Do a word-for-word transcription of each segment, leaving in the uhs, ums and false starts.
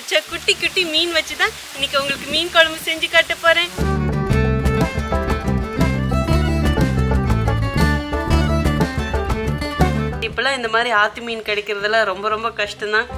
பிடிச்ச குட்டி குட்டி மீன் வச்சு தான் இன்னைக்கு உங்களுக்கு மீன் குழம்பு செஞ்சு காட்ட போறேன். இப்பெல்லாம் இந்த மாதிரி ஆத்து மீன் கிடைக்கிறதுல ரொம்ப ரொம்ப கஷ்டம் தான்.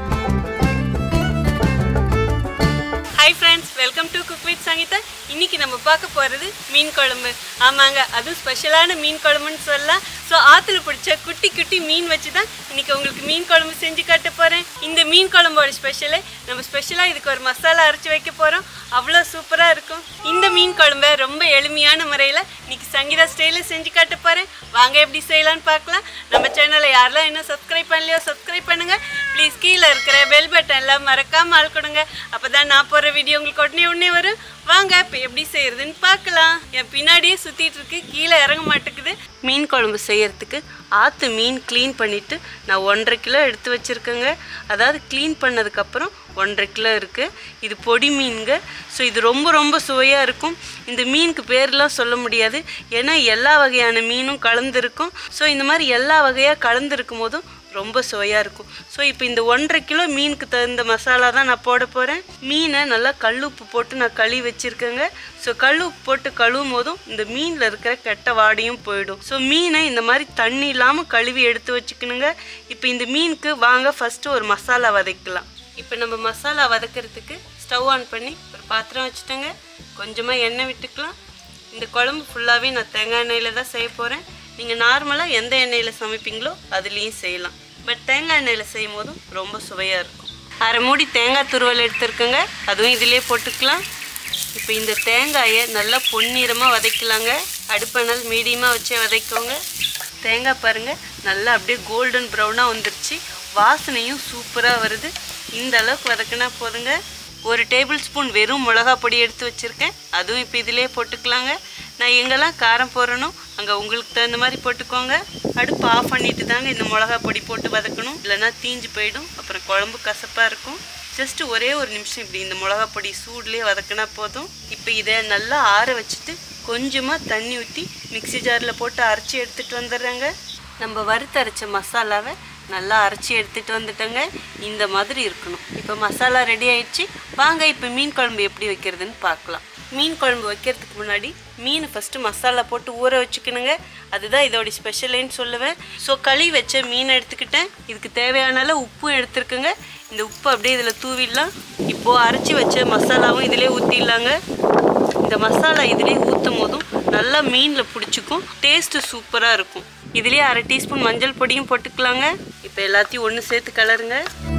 Hi friends, welcome to cook with Sangeetha. இன்னைக்கு நம்ம பார்க்க போகிறது மீன் குழம்பு. ஆமாங்க, அதுவும் ஸ்பெஷலான மீன் குழம்புன்னு சொல்லலாம். ஸோ ஆற்றுல பிடிச்ச குட்டி குட்டி மீன் வச்சு தான் இன்னைக்கு உங்களுக்கு மீன் குழம்பு செஞ்சு காட்ட போகிறேன். இந்த மீன் குழம்போட ஸ்பெஷலே நம்ம ஸ்பெஷலாக இதுக்கு ஒரு மசாலா அரைச்சி வைக்க போகிறோம். அவ்வளோ சூப்பராக இருக்கும். இந்த மீன் குழம்பை ரொம்ப எளிமையான முறையில் இன்னைக்கு சங்கீதா ஸ்டைலில் செஞ்சு காட்ட போகிறேன். வாங்க எப்படி செய்யலான்னு பார்க்கலாம். நம்ம சேனலை யாரெல்லாம் இன்னும் சப்ஸ்கிரைப் பண்ணலையோ சப்ஸ்கிரைப் பண்ணுங்கள். ப்ளீஸ் கீழே இருக்கிற பெல் பட்டன்லாம் மறக்காமல் ஆள் கொடுங்க. அப்போ தான் நான் போகிற வீடியோ உங்களுக்கு உடனே உடனே வரும். வாங்க இப்போ எப்படி செய்யறதுன்னு பார்க்கலாம். என் பின்னாடியே சுற்றிட்டு இருக்கு, கீழே இறங்க மாட்டேங்குது. மீன் குழம்பு செய்யறதுக்கு ஆற்று மீன் க்ளீன் பண்ணிவிட்டு நான் ஒன்றரை கிலோ எடுத்து வச்சுருக்கேங்க. அதாவது க்ளீன் பண்ணதுக்கப்புறம் ஒன்றரை கிலோ இருக்குது. இது பொடி மீனுங்க. ஸோ இது ரொம்ப ரொம்ப சுவையாக இருக்கும். இந்த மீனுக்கு பேர்லாம் சொல்ல முடியாது, ஏன்னா எல்லா வகையான மீனும் கலந்துருக்கும். ஸோ இந்த மாதிரி எல்லா வகையாக கலந்துருக்கும் போதும் ரொம்ப சுவையாக இருக்கும். ஸோ இப்போ இந்த ஒன்றரை கிலோ மீனுக்கு தகுந்த மசாலா தான் நான் போட போகிறேன். மீனை நல்லா கல் உப்பு போட்டு நான் கழுவி வச்சுருக்கேங்க. ஸோ கல் உப்பு போட்டு கழுவும் போதும் இந்த மீனில் இருக்கிற கெட்ட வாடையும் போயிடும். ஸோ மீனை இந்த மாதிரி தண்ணி இல்லாமல் கழுவி எடுத்து வச்சுக்கணுங்க. இப்போ இந்த மீனுக்கு வாங்க ஃபஸ்ட்டு ஒரு மசாலா வதக்கலாம். இப்போ நம்ம மசாலா வதக்கிறதுக்கு ஸ்டவ் ஆன் பண்ணி ஒரு பாத்திரம் வச்சுட்டேங்க. கொஞ்சமாக எண்ணெய் விட்டுக்கலாம். இந்த குழம்பு ஃபுல்லாகவே நான் தேங்காய் எண்ணெயில் தான் செய்ய போகிறேன். நீங்கள் நார்மலாக எந்த எண்ணெயில் சமைப்பீங்களோ அதுலேயும் செய்யலாம். பட் தேங்காய் எண்ணெயில் செய்யும் போதும் ரொம்ப சுவையாக இருக்கும். அரை மூடி தேங்காய் துருவல் எடுத்துருக்கேங்க, அதுவும் இதிலே போட்டுக்கலாம். இப்போ இந்த தேங்காயை நல்லா பொன்னிறமாக வதக்கலாங்க. அடுப்பணல் மீடியமாக வச்சே வதக்கோங்க. தேங்காய் பாருங்கள் நல்லா அப்படியே கோல்டன் ப்ரௌனாக வந்துருச்சு. வாசனையும் சூப்பராக வருது. இந்த அளவுக்கு வதக்கினா போதுங்க. ஒரு டேபிள் ஸ்பூன் வெறும் மிளகா பொடி எடுத்து வச்சுருக்கேன், அதுவும் இப்போ இதிலே போட்டுக்கலாங்க. நான் எங்கெல்லாம் காரம் போடுறனோ அங்கே உங்களுக்கு தகுந்த மாதிரி போட்டுக்கோங்க. அடுப்பு ஆஃப் பண்ணிட்டு தாங்க இந்த மிளகா பொடி போட்டு வதக்கணும், இல்லைன்னா தீஞ்சு போயிடும், அப்புறம் குழம்பு கசப்பாக இருக்கும். ஜஸ்ட்டு ஒரே ஒரு நிமிஷம் இப்படி இந்த மிளகா பொடி சூட்லேயே வதக்கினா போதும். இப்போ இதை நல்லா ஆற வச்சுட்டு கொஞ்சமாக தண்ணி ஊற்றி மிக்சி ஜாரில் போட்டு அரைச்சி எடுத்துகிட்டு வந்துடுறேங்க. நம்ம வறுத்து அரைச்ச மசாலாவை நல்லா அரைச்சி எடுத்துகிட்டு வந்துட்டேங்க. இந்த மாதிரி இருக்கணும். இப்போ மசாலா ரெடி ஆயிடுச்சு. வாங்க இப்போ மீன் குழம்பு எப்படி வைக்கிறதுன்னு பார்க்கலாம். மீன் குழம்பு வைக்கிறதுக்கு முன்னாடி மீன் ஃபஸ்ட்டு மசாலா போட்டு ஊற வச்சுக்கணுங்க. அதுதான் இதோட ஸ்பெஷலேன்னு சொல்லுவேன். ஸோ களி வச்ச மீன் எடுத்துக்கிட்டேன். இதுக்கு தேவையான அளவு உப்பும் எடுத்துருக்குங்க. இந்த உப்பு அப்படியே இதில் தூவிடலாம். இப்போது அரைச்சி வச்ச மசாலாவும் இதிலே ஊற்றிடலாங்க. இந்த மசாலா இதிலே ஊற்றும் போதும் நல்லா மீனில் பிடிச்சிக்கும், டேஸ்ட்டு சூப்பராக இருக்கும். இதுலேயே அரை டீஸ்பூன் மஞ்சள் பொடியும் போட்டுக்கலாங்க. இப்போ எல்லாத்தையும் ஒன்று சேர்த்து கலருங்க.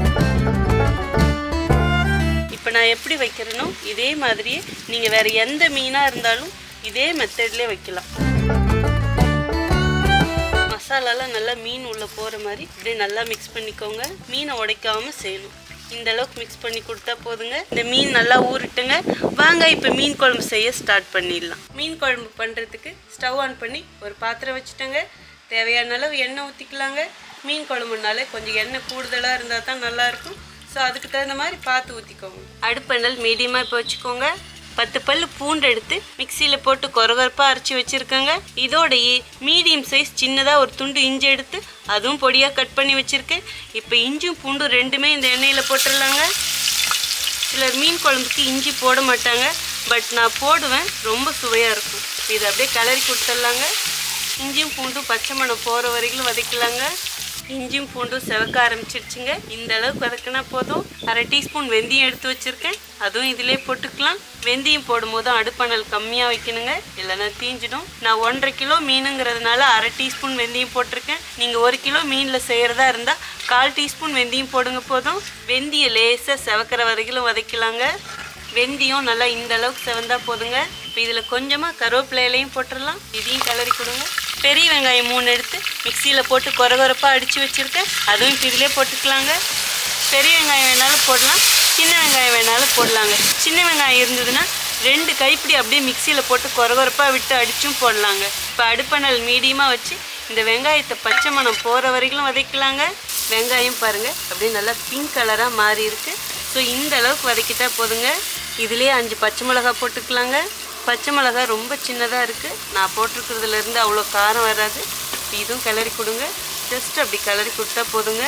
இப்போ நான் எப்படி வைக்கிறேனோ இதே மாதிரியே நீங்கள் வேறு எந்த மீனாக இருந்தாலும் இதே மெத்தட்லேயே வைக்கலாம். மசாலாலாம் நல்லா மீன் உள்ளே போகிற மாதிரி இப்படியே நல்லா மிக்ஸ் பண்ணிக்கோங்க. மீனை உடைக்காமல் செய்யணும். இந்த அளவுக்கு மிக்ஸ் பண்ணி கொடுத்தா போதுங்க. இந்த மீன் நல்லா ஊறிட்டுங்க. வாங்க இப்போ மீன் குழம்பு செய்ய ஸ்டார்ட் பண்ணிடலாம். மீன் குழம்பு பண்ணுறதுக்கு ஸ்டவ் ஆன் பண்ணி ஒரு பாத்திரம் வச்சுட்டேங்க. தேவையான அளவு எண்ணெய் ஊற்றிக்கலாங்க. மீன் குழம்புனாலே கொஞ்சம் எண்ணெய் கூடுதலாக இருந்தால் தான் நல்லாயிருக்கும். ஸோ அதுக்கு தகுந்த மாதிரி பார்த்து ஊற்றிக்கோங்க. அடுப்பெண்ணல் மீடியமாக இப்போ வச்சுக்கோங்க. பத்து பல் பூண்டு எடுத்து மிக்சியில் போட்டு கொரகொரப்பாக அரைச்சி வச்சுருக்கேங்க. இதோடையே மீடியம் சைஸ் சின்னதாக ஒரு துண்டு இஞ்சி எடுத்து அதுவும் பொடியாக கட் பண்ணி வச்சுருக்கேன். இப்போ இஞ்சும் பூண்டும் ரெண்டுமே இந்த எண்ணெயில் போட்டுடலாங்க. சிலர் மீன் குழம்புக்கு இஞ்சி போட மாட்டாங்க, பட் நான் போடுவேன், ரொம்ப சுவையாக இருக்கும். இதை அப்படியே கிளறி கொடுத்துடலாங்க. இஞ்சியும் பூண்டும் பச்சை மணம் போகிற வரைக்கும் வதக்கலாங்க. இஞ்சியும் பூண்டும் செவக்க ஆரம்பிச்சிருச்சுங்க. இந்த அளவுக்கு வதக்கினா போதும். அரை டீஸ்பூன் வெந்தயம் எடுத்து வச்சுருக்கேன், அதுவும் இதிலே போட்டுக்கலாம். வெந்தயம் போடும்போது அடுப்பணல் கம்மியாக வைக்கணுங்க, இல்லைன்னா தீஞ்சிடும். நான் ஒன்றரை கிலோ மீனுங்கிறதுனால அரை டீஸ்பூன் வெந்தயம் போட்டிருக்கேன். நீங்கள் ஒரு கிலோ மீனில் செய்கிறதா இருந்தால் கால் டீஸ்பூன் வெந்தயம் போடுங்க போதும். வெந்தயம் லேசாக செவக்கிற வரைக்கும் வதக்கலாங்க. வெந்தயம் நல்லா இந்த அளவுக்கு செவந்தா போதுங்க. இப்போ இதில் கொஞ்சமாக கருவேப்பிலையிலையும் போட்டுடலாம். இதையும் கிளறி கொடுங்க. பெரிய வெங்காயம் மூணு எடுத்து மிக்சியில் போட்டு கொரகொரப்பாக அடித்து வச்சுருக்கேன், அதுவும் இப்போ இதிலே போட்டுக்கலாங்க. பெரிய வெங்காயம் வேணாலும் போடலாம், சின்ன வெங்காயம் வேணாலும் போடலாங்க. சின்ன வெங்காயம் இருந்ததுன்னா ரெண்டு கைப்பிடி அப்படியே மிக்சியில் போட்டு கொரகொரப்பாக விட்டு அடித்தும் போடலாங்க. இப்போ அடுப்பணல் மீடியமாக வச்சு இந்த வெங்காயத்தை பச்சை மணம் போகிற வரைக்கும் வதக்கலாங்க. வெங்காயம் பாருங்கள் அப்படியே நல்லா பிங்க் கலராக மாறி இருக்குது. ஸோ இந்த அளவுக்கு வதக்கிட்டா போதுங்க. இதுலேயே அஞ்சு பச்சை மிளகா போட்டுக்கலாங்க. பச்சை மிளகா ரொம்ப சின்னதாக இருக்குது, நான் போட்டிருக்கிறதுலேருந்து அவ்வளோ காரம் வராது. இதுவும் கிளறி கொடுங்க. ஜஸ்ட் அப்படி கிளறி கொடுத்தா போதுங்க.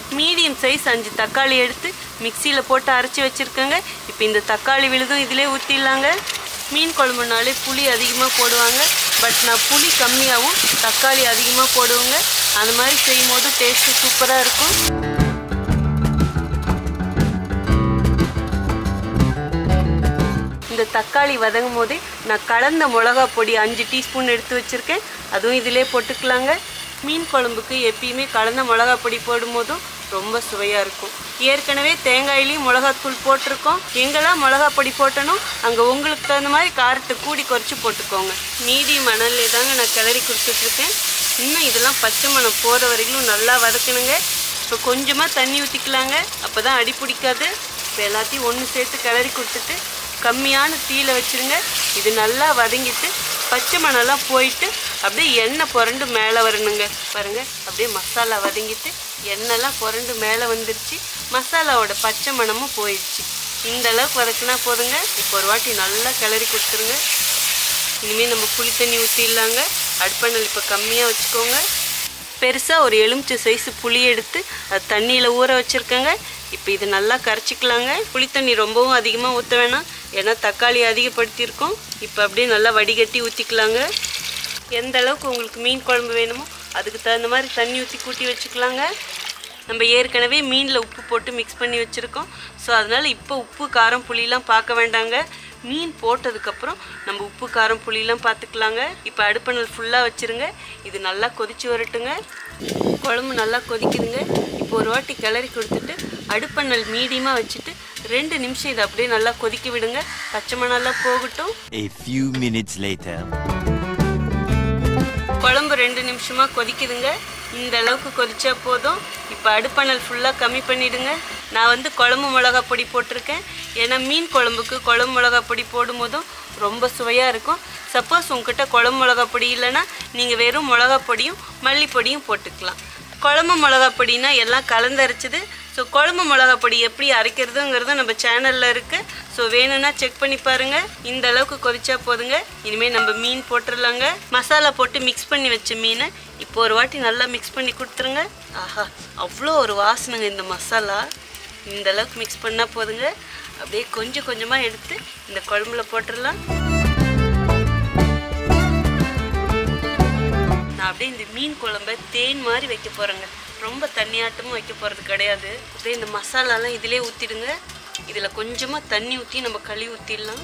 மீடியம் சைஸ் அஞ்சு தக்காளி எடுத்து மிக்சியில் போட்டு அரைச்சி வச்சுருக்கேங்க. இப்போ இந்த தக்காளி விழுதும் இதிலே ஊற்றிடலாங்க. மீன் குழம்புனாலே புளி அதிகமாக போடுவாங்க, பட் நான் புளி கம்மியாகவும் தக்காளி அதிகமாக போடுவேங்க. அந்த மாதிரி செய்யும் போது டேஸ்ட்டு சூப்பராக இருக்கும். இந்த தக்காளி வதங்கும் போதே நான் கலந்த மிளகா பொடி அஞ்சு டீஸ்பூன் எடுத்து வச்சுருக்கேன், அதுவும் இதிலே போட்டுக்கலாங்க. மீன் குழம்புக்கு எப்பயுமே கலந்த மிளகா பொடி போடும் போதும் ரொம்ப சுவையாக இருக்கும். ஏற்கனவே தேங்காயிலையும் மிளகாத்தூள் போட்டிருக்கோம். எங்கெல்லாம் மிளகா பொடி போட்டனோ அங்கே உங்களுக்கு தகுந்த மாதிரி காரத்தை கூடி குறைச்சி போட்டுக்கோங்க. மீடியம் மணல்லே தாங்க நான் கிளறி கொடுத்துட்ருக்கேன். இன்னும் இதெல்லாம் பச்சை மணம் போகிற வரைக்கும் நல்லா வதக்கணுங்க. இப்போ கொஞ்சமாக தண்ணி ஊற்றிக்கலாங்க, அப்போ தான் அடி பிடிக்காது. இப்போ எல்லாத்தையும் ஒன்று சேர்த்து கிளறி கொடுத்துட்டு கம்மியான தீயில வச்சுருங்க. இது நல்லா வதங்கிட்டு பச்சை மணலாம் போயிட்டு அப்படியே எண்ணெய் புரண்டு மேலே வரணுங்க. பாருங்கள், அப்படியே மசாலா வதங்கிட்டு எண்ணெய்லாம் புரண்டு மேலே வந்துருச்சு. மசாலாவோட பச்சை மணமும் போயிடுச்சு. இந்த அளவுக்கு வதக்குனா போதுங்க. இப்போ ஒரு வாட்டி நல்லா கிளறி கொடுத்துருங்க. இனிமேல் நம்ம புளி தண்ணி ஊற்றிடலாங்க. அடுப்பணல் இப்போ கம்மியாக வச்சுக்கோங்க. பெருசாக ஒரு எலுமிச்சை சைஸு புளி எடுத்து அது தண்ணியில் ஊற வச்சுருக்கேங்க. இப்போ இது நல்லா கரைச்சிக்கலாங்க. புளி தண்ணி ரொம்பவும் அதிகமாக ஊற்ற வேணாம், ஏன்னா தக்காளி அதிகப்படுத்தியிருக்கோம். இப்போ அப்படியே நல்லா வடிகட்டி ஊற்றிக்கலாங்க. எந்த அளவுக்கு உங்களுக்கு மீன் குழம்பு வேணுமோ அதுக்கு தகுந்த மாதிரி தண்ணி ஊற்றி கூட்டி வச்சுக்கலாங்க. நம்ம ஏற்கனவே மீனில் உப்பு போட்டு மிக்ஸ் பண்ணி வச்சுருக்கோம். ஸோ அதனால் இப்போ உப்பு காரம் புளியெலாம் பார்க்க வேண்டாங்க. மீன் போட்டதுக்கப்புறம் நம்ம உப்பு காரம் புளியெலாம் பார்த்துக்கலாங்க. இப்போ அடுப்பணல் ஃபுல்லாக வச்சுருங்க. இது நல்லா கொதிச்சு வரட்டுங்க. குழம்பு நல்லா கொதிக்குதுங்க. இப்போ ஒரு வாட்டி கிளறி கொடுத்துட்டு அடுப்பணல் மீடியமாக வச்சுட்டு ரெண்டு நிமிஷம் இதை அப்படியே நல்லா கொதிக்க விடுங்க. பச்சை மணலாம் போகட்டும். A few minutes later. குழம்பு ரெண்டு நிமிஷமாக கொதிக்குதுங்க. இந்த அளவுக்கு கொதிச்சா போதும். இப்போ அடுப்பணல் ஃபுல்லாக கம்மி பண்ணிவிடுங்க. நான் வந்து குழம்பு மிளகா பொடி போட்டிருக்கேன், ஏன்னா மீன் குழம்புக்கு குழம்பு மிளகா பொடி போடும் போதும் ரொம்ப சுவையாக இருக்கும். சப்போஸ் உங்ககிட்ட குழம்பு மிளகா பொடி இல்லைன்னா நீங்கள் வெறும் மிளகா பொடியும் மல்லிப்பொடியும் போட்டுக்கலாம். குழம்பு மிளகா பொடினா எல்லாம் கலந்தரைச்சிது. ஸோ குழம்பு மிளகா பொடி எப்படி அரைக்கிறதுங்கிறது நம்ம சேனலில் இருக்குது. ஸோ வேணும்னா செக் பண்ணி பாருங்கள். இந்த அளவுக்கு கொதிச்சா போதுங்க. இனிமேல் நம்ம மீன் போட்டுடலாங்க. மசாலா போட்டு மிக்ஸ் பண்ணி வச்ச மீனை இப்போ ஒரு வாட்டி நல்லா மிக்ஸ் பண்ணி கொடுத்துருங்க. ஆஹா, அவ்வளோ ஒரு வாசனைங்க இந்த மசாலா. இந்த அளவுக்கு மிக்ஸ் பண்ணால் போதுங்க. அப்படியே கொஞ்சம் கொஞ்சமாக எடுத்து இந்த குழம்புல போட்டுடலாம். நான் அப்படியே இந்த மீன் குழம்பை தேன் மாதிரி வைக்க போகிறேங்க. ரொம்ப தண்ணியாட்டமும் வைக்க போகிறது கிடையாது. அப்படியே இந்த மசாலாலாம் இதிலே ஊற்றிடுங்க. இதில் கொஞ்சமாக தண்ணி ஊற்றி நம்ம களி ஊற்றிடலாம்.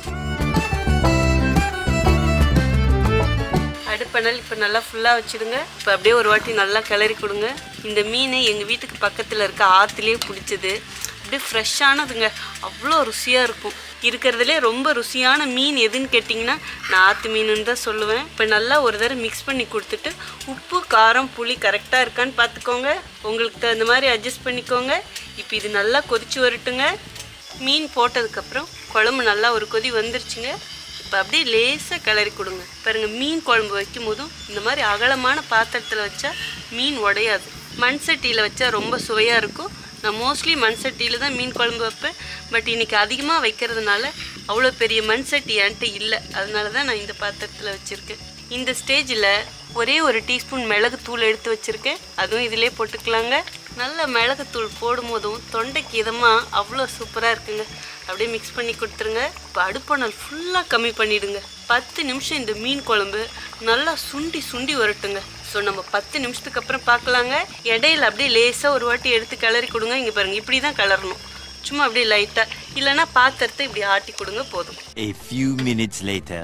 அடுப்பணல் இப்போ நல்லா ஃபுல்லாக வச்சுடுங்க. இப்போ அப்படியே ஒரு வாட்டி நல்லா கிளறி கொடுங்க. இந்த மீன் எங்கள் வீட்டுக்கு பக்கத்தில் இருக்க ஆற்றுலேயே பிடிச்சது. அப்படியே ஃப்ரெஷ்ஷானதுங்க, அவ்வளோ ருசியாக இருக்கும். இருக்கிறதுலே ரொம்ப ருசியான மீன் எதுன்னு கேட்டிங்கன்னா நான் ஆற்று மீனுன்னு தான் சொல்லுவேன். இப்போ நல்லா ஒரு தடவை மிக்ஸ் பண்ணி கொடுத்துட்டு உப்பு காரம் புளி கரெக்டாக இருக்கான்னு பார்த்துக்கோங்க. உங்களுக்கு தகுந்த மாதிரி அட்ஜஸ்ட் பண்ணிக்கோங்க. இப்போ இது நல்லா கொதிச்சு வரட்டுங்க. மீன் போட்டதுக்கப்புறம் குழம்பு நல்லா ஒரு கொதி வந்துருச்சுங்க. இப்போ அப்படியே லேசாக கிளறி கொடுங்க. பாருங்கள், மீன் குழம்பு வைக்கும் போதும் இந்த மாதிரி அகலமான பாத்திரத்தில் வச்சா மீன் உடையாது. மண் சட்டியில் வச்சா ரொம்ப சுவையாக இருக்கும். நான் மோஸ்ட்லி மண் சட்டியில் தான் மீன் குழம்பு வைப்பேன். பட் இன்றைக்கி அதிகமாக வைக்கிறதுனால அவ்வளோ பெரிய மண் சட்டி என்கிட்ட இல்லை, அதனால தான் நான் இந்த பாத்திரத்தில் வச்சுருக்கேன். இந்த ஸ்டேஜில் ஒரே ஒரு டீஸ்பூன் மிளகுத்தூள் எடுத்து வச்சுருக்கேன், அதுவும் இதிலே போட்டுக்கலாங்க. நல்ல மிளகுத்தூள் போடும் போதும் தொண்டைக்கு இதமாக அவ்வளோ சூப்பராக இருக்குங்க. அப்படியே மிக்ஸ் பண்ணி கொடுத்துருங்க. இப்போ அடுப்பணல் ஃபுல்லாக கம்மி பண்ணிவிடுங்க. பத்து நிமிஷம் இந்த மீன் குழம்பு நல்லா சுண்டி சுண்டி வரட்டுங்க. ஸோ நம்ம பத்து நிமிஷத்துக்கு அப்புறம் பார்க்கலாங்க. இடையில அப்படியே லேசாக ஒரு வாட்டி எடுத்து கிளறி கொடுங்க. இங்கே பாருங்கள், இப்படி தான் கிளறணும், சும்மா அப்படியே லைட்டாக, இல்லைன்னா பாத்திரத்தை இப்படி ஆட்டி கொடுங்க போதும். A few minutes later.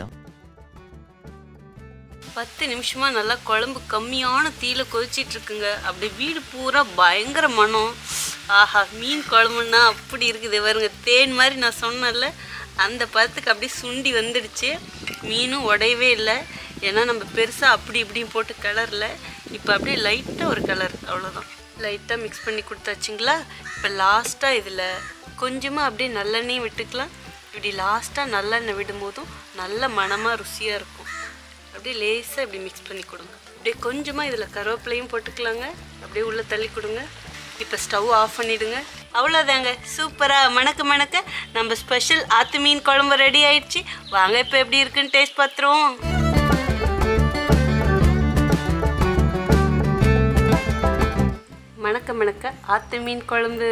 பத்து நிமிஷமாக நல்லா குழம்பு கம்மியான தீயில கொதிச்சிட்டு இருக்குங்க. அப்படியே வீடு பூரா பயங்கர மனம். ஆஹா, மீன் குழம்புன்னா அப்படி இருக்குது பாருங்க. தேன் மாதிரி நான் சொன்னேன்ல, அந்த பதத்துக்கு அப்படியே சுண்டி வந்துடுச்சு. மீனும் உடையவே இல்லை, ஏன்னா நம்ம பெருசாக அப்படி இப்படியும் போட்டு கலரில். இப்போ அப்படியே லைட்டாக ஒரு கலர், அவ்வளோதான். லைட்டாக மிக்ஸ் பண்ணி கொடுத்தாச்சுங்களா. இப்போ லாஸ்ட்டாக இதில் கொஞ்சமாக அப்படியே நல்லெண்ணெயும் விட்டுக்கலாம். இப்படி லாஸ்ட்டாக நல்லெண்ணெய் விடும் போதும் நல்ல மணமாக ருசியாக இருக்கும். அப்படியே லேசாக இப்படி மிக்ஸ் பண்ணி கொடுங்க. அப்படியே கொஞ்சமாக இதில் கருவேப்பிலையும் போட்டுக்கலாங்க. அப்படியே உள்ளே தள்ளி கொடுங்க. இப்போ ஸ்டவ் ஆஃப் பண்ணிவிடுங்க. அவ்வளோதாங்க, சூப்பராக மணக்க மணக்க நம்ம ஸ்பெஷல் ஆற்று மீன் குழம்பு ரெடி ஆயிடுச்சு. வாங்க இப்போ எப்படி இருக்குன்னு டேஸ்ட் பார்த்துருவோம். மணக்க மணக்க ஆத்து மீன் குழம்பு.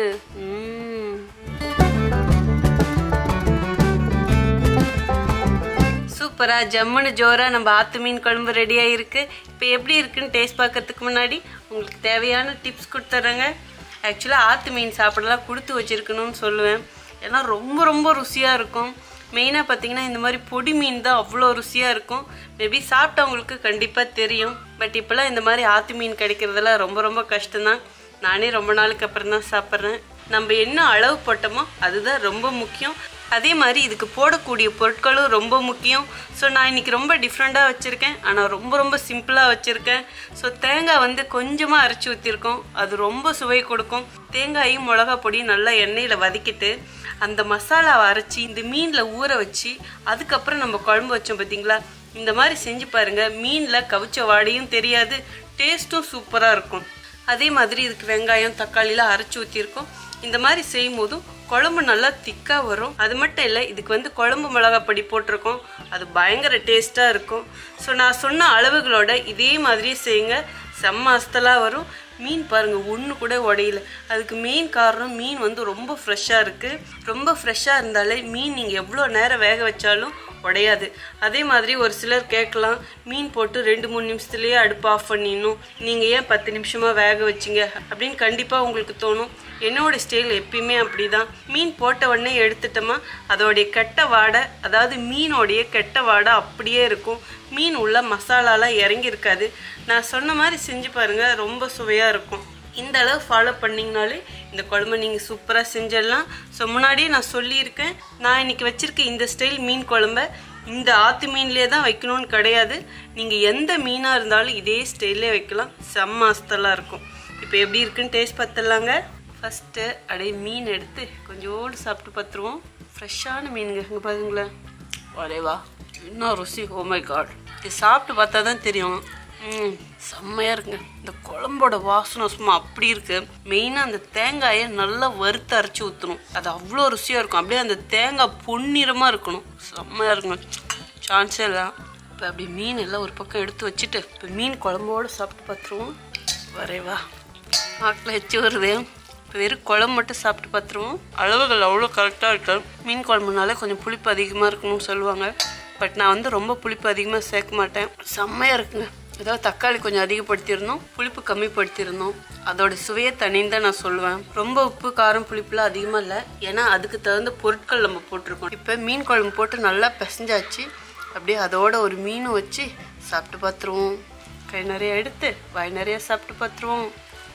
சூப்பரா ஜம்முன்னு ஜோரா நம்ம ஆத்து மீன் குழம்பு ரெடியாக இருக்கு. இப்போ எப்படி இருக்குன்னு டேஸ்ட் பார்க்கறதுக்கு முன்னாடி உங்களுக்கு தேவையான டிப்ஸ் கொடுத்துட்றேங்க. ஆக்சுவலாக ஆத்து மீன் சாப்பிடலாம் கொடுத்து வச்சிருக்கணும்னு சொல்லுவேன். ஏன்னா ரொம்ப ரொம்ப ருசியாக இருக்கும். மெயினாக பார்த்தீங்கன்னா இந்த மாதிரி பொடி மீன் தான் அவ்வளோ ருசியாக இருக்கும். மேபி சாப்பிட்டவங்களுக்கு கண்டிப்பாக தெரியும். பட் இப்போலாம் இந்த மாதிரி ஆத்து மீன் கிடைக்கிறதெல்லாம் ரொம்ப ரொம்ப கஷ்டம்தான். நானே ரொம்ப நாளுக்கு அப்புறம் தான் சாப்பிட்றேன். நம்ம என்ன அளவு போட்டோமோ அதுதான் ரொம்ப முக்கியம். அதே மாதிரி இதுக்கு போடக்கூடிய பொருட்களும் ரொம்ப முக்கியம். ஸோ நான் இன்றைக்கி ரொம்ப டிஃப்ரெண்ட்டாக வச்சுருக்கேன். ஆனால் ரொம்ப ரொம்ப சிம்பிளாக வச்சுருக்கேன். ஸோ தேங்காய் வந்து கொஞ்சமாக அரைச்சி ஊற்றிருக்கோம். அது ரொம்ப சுவை கொடுக்கும். தேங்காயும் மிளகா பொடியும் நல்லா எண்ணெயில் வதக்கிட்டு அந்த மசாலாவை அரைச்சி இந்த மீனில் ஊற வச்சு அதுக்கப்புறம் நம்ம குழம்பு வச்சோம் பார்த்தீங்களா, இந்த மாதிரி செஞ்சு பாருங்கள். மீனில் கவிச்ச வாடையும் தெரியாது, டேஸ்ட்டும் சூப்பராக இருக்கும். அதே மாதிரி இதுக்கு வெங்காயம் தக்காளிலாம் அரைச்சி ஊற்றிருக்கோம். இந்த மாதிரி செய்யும் போதும் குழம்பு நல்லா திக்காக வரும். அது மட்டும் இல்லை, இதுக்கு வந்து குழம்பு மிளகா பொடி போட்டிருக்கோம். அது பயங்கர டேஸ்ட்டாக இருக்கும். ஸோ நான் சொன்ன அளவுகளோட இதே மாதிரியே செய்யுங்க, செம்ம அஸ்தலாக வரும். மீன் பாருங்கள் ஒன்று கூட உடையில. அதுக்கு மெயின் காரணம் மீன் வந்து ரொம்ப ஃப்ரெஷ்ஷாக இருக்குது. ரொம்ப ஃப்ரெஷ்ஷாக இருந்தாலே மீன் நீங்கள் எவ்வளோ நேரம் வேக வச்சாலும் உடையாது. அதே மாதிரி ஒரு சிலர் கேட்கலாம், மீன் போட்டு ரெண்டு மூணு நிமிஷத்துலேயே அடுப்பு ஆஃப் பண்ணிடணும், நீங்கள் ஏன் பத்து நிமிஷமாக வேக வச்சிங்க அப்படின்னு கண்டிப்பாக உங்களுக்கு தோணும். என்னோடய ஸ்டைல் எப்பயுமே அப்படி தான். மீன் போட்ட உடனே எடுத்துட்டோமா அதோடைய கெட்ட வாடை, அதாவது மீனோடைய கெட்ட வாடை அப்படியே இருக்கும். மீன் உள்ள மசாலாலாம் இறங்கி இருக்காது. நான் சொன்ன மாதிரி செஞ்சு பாருங்கள், ரொம்ப சுவையாக இருக்கும். இந்த அளவு ஃபாலோ பண்ணிங்கனாலே இந்த குழம்பு நீங்கள் சூப்பராக செஞ்சிடலாம். ஸோ முன்னாடியே நான் சொல்லியிருக்கேன், நான் இன்றைக்கி வச்சுருக்க இந்த ஸ்டைல் மீன் குழம்ப இந்த ஆற்று மீன்லேயே தான் வைக்கணும்னு கிடையாது. நீங்கள் எந்த மீனாக இருந்தாலும் இதே ஸ்டைல்லே வைக்கலாம், செம்ம அஸ்தலாக இருக்கும். இப்போ எப்படி இருக்குன்னு டேஸ்ட் பார்த்துடலாங்க. ஃபஸ்ட்டு அப்படியே மீன் எடுத்து கொஞ்சோடு சாப்பிட்டு பார்த்துருவோம். ஃப்ரெஷ்ஷான மீனுங்க, இங்கே பாருங்களேன். வரேவா இன்னும் ருசி, ஓ மை காட். இது சாப்பிட்டு பார்த்தா தான் தெரியும். ம் செம்மையாக இருக்குங்க. இந்த குழம்போட வாசனை சும்மா அப்படி இருக்குது. மெயினாக அந்த தேங்காயை நல்லா வறுத்து அரைச்சி ஊற்றணும், அது அவ்வளோ ருசியாக இருக்கும். அப்படியே அந்த தேங்காய் பொன்னிறமாக இருக்கணும், செம்மையாக இருக்குங்க, சான்ஸே இல்லை. இப்போ அப்படி மீன் எல்லாம் ஒரு பக்கம் எடுத்து வச்சுட்டு இப்போ மீன் குழம்போடு சாப்பிட்டு பார்த்துருவோம். வரேவா நாட்டில் வச்சு வருது. இப்போ வெறும் குழம்பு மட்டும் சாப்பிட்டு பார்த்துருவோம். அளவுகள் அவ்வளோ கரெக்டாக இருக்கு. மீன் குழம்புனாலே கொஞ்சம் புளிப்பு அதிகமாக இருக்கணும்னு சொல்லுவாங்க. பட் நான் வந்து ரொம்ப புளிப்பு அதிகமாக சேர்க்க மாட்டேன். செம்மையாக இருக்குங்க. ஏதாவது தக்காளி கொஞ்சம் அதிகப்படுத்தியிருந்தோம், புளிப்பு கம்மிப்படுத்தியிருந்தோம், அதோட சுவையை தனின்னு தான் நான் சொல்லுவேன். ரொம்ப உப்பு காரம் புளிப்புலாம் அதிகமாக இல்லை, ஏன்னா அதுக்கு தகுந்த பொருட்கள் நம்ம போட்டிருக்கோம். இப்போ மீன் குழம்பு போட்டு நல்லா பிசைஞ்சாச்சு. அப்படியே அதோட ஒரு மீனும் வச்சு சாப்பிட்டு பார்த்துருவோம். கை நிறைய எடுத்து வாய் நிறைய சாப்பிட்டு பார்த்துருவோம்.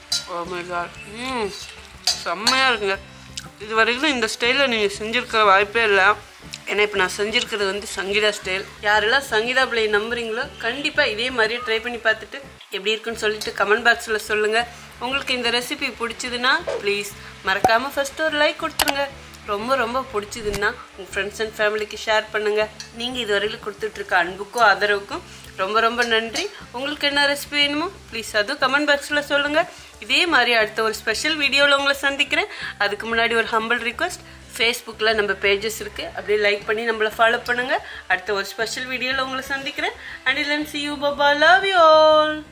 ஓ மை காட், ம் செம்மையாக இருக்குங்க. இது வரைக்கும் இந்த ஸ்டைலில் நீங்கள் செஞ்சுருக்க வாய்ப்பே இல்லை. ஏன்னா இப்போ நான் செஞ்சுருக்கிறது வந்து சங்கீதா ஸ்டைல். யாரெல்லாம் சங்கீதா பிள்ளை நம்புறீங்களோ கண்டிப்பாக இதே மாதிரியே ட்ரை பண்ணி பார்த்துட்டு எப்படி இருக்குன்னு சொல்லிட்டு கமெண்ட் பாக்ஸில் சொல்லுங்கள். உங்களுக்கு இந்த ரெசிபி பிடிச்சதுன்னா ப்ளீஸ் மறக்காமல் ஃபஸ்ட்டு ஒரு லைக் கொடுத்துருங்க. ரொம்ப ரொம்ப பிடிச்சதுன்னா உங்கள் ஃப்ரெண்ட்ஸ் அண்ட் ஃபேமிலிக்கு ஷேர் பண்ணுங்கள். நீங்கள் இது வரைக்கும் கொடுத்துட்ருக்க அன்புக்கும் ஆதரவுக்கும் ரொம்ப ரொம்ப நன்றி. உங்களுக்கு என்ன ரெசிபி வேணுமோ ப்ளீஸ் அதுவும் கமெண்ட் பாக்ஸில் சொல்லுங்கள். இதே மாதிரி அடுத்த ஒரு ஸ்பெஷல் வீடியோவில் உங்களை சந்திக்கிறேன். அதுக்கு முன்னாடி ஒரு ஹம்பிள் ரிக்வெஸ்ட், ஃபேஸ்புக்கில் நம்ம பேஜஸ் இருக்குது, அப்படியே லைக் பண்ணி நம்மளை ஃபாலோ பண்ணுங்கள். அடுத்த ஒரு ஸ்பெஷல் வீடியோவில் உங்களை சந்திக்கிறேன். Until then see you, bye bye, love you all.